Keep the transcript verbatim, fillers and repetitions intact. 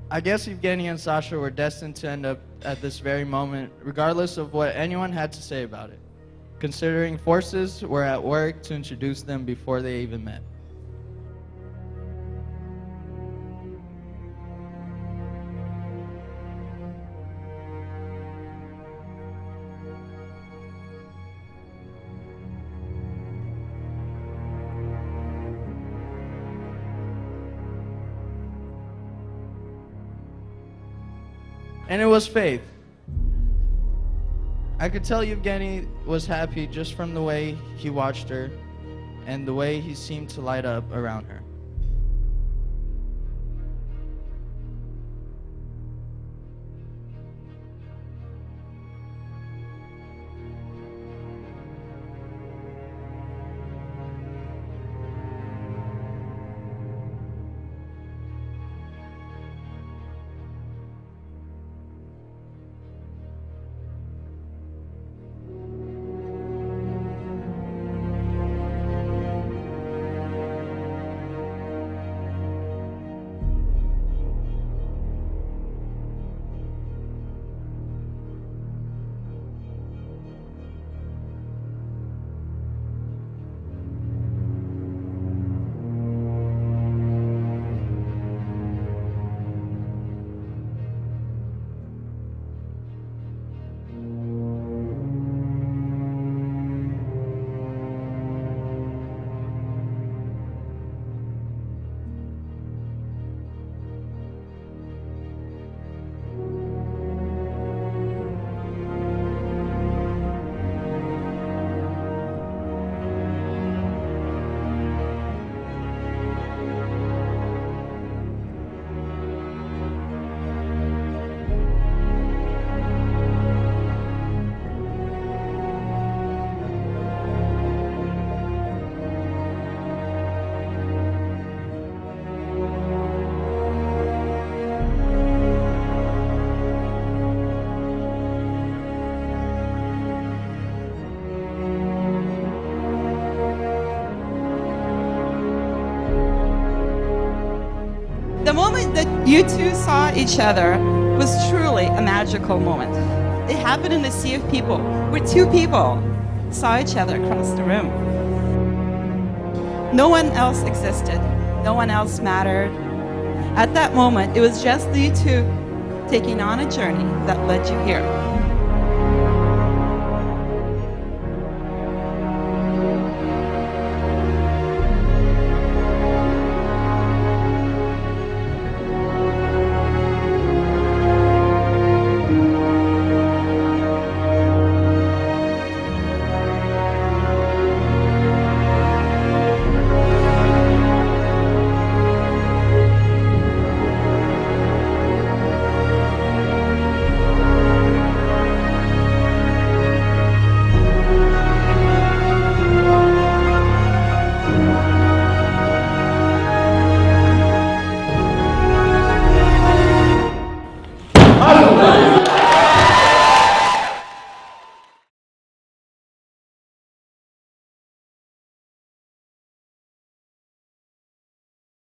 I guess Evgeny and Sasha were destined to end up at this very moment, regardless of what anyone had to say about it, considering forces were at work to introduce them before they even met. And it was Faith. I could tell Evgeny was happy just from the way he watched her and the way he seemed to light up around her. The moment that you two saw each other was truly a magical moment. It happened in a sea of people, where two people saw each other across the room. No one else existed. No one else mattered. At that moment, it was just you two taking on a journey that led you here.